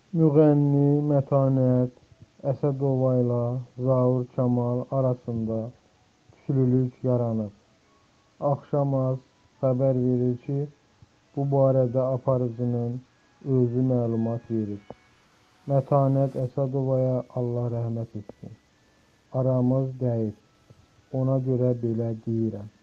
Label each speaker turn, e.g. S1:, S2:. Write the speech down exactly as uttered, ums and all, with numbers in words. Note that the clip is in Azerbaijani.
S1: Müğənni Mətanət Əsədova ilə Zaur Kamal arasında küslülük yaranıb. Axşamaz xəbər verir ki, bu barədə aparıcının özü məlumat verib. Mətanət Əsədovaya Allah rəhmət etsin. Aramız dəyib. Ona görə belə deyirəm.